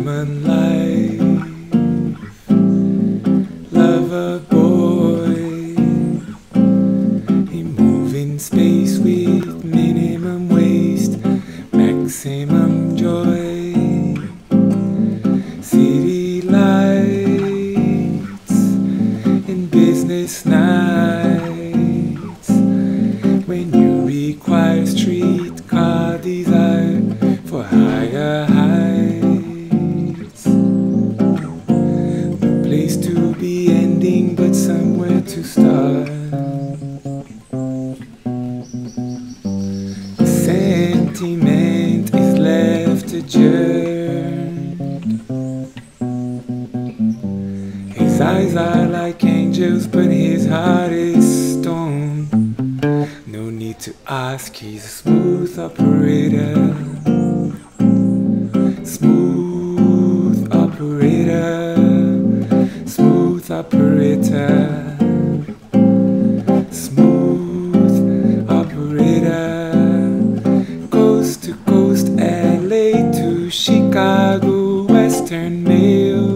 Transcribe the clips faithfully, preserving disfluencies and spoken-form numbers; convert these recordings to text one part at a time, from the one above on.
human life. Lover boy, he move in space with minimum waste, maximum joy. City lights and business nights, when you require streetcar desire for higher heights. No place to be ending, but somewhere to start. The sentiment is left adjourned. His eyes are like angels, but his heart is stone. No need to ask, he's a smooth operator. Smooth operator. Smooth operator. Smooth operator. Coast to coast, L A to Chicago, Western Mail.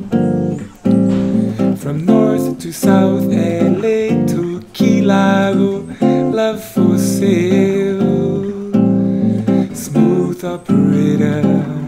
From north to south, L A to Key Largo, love for sale. Smooth operator.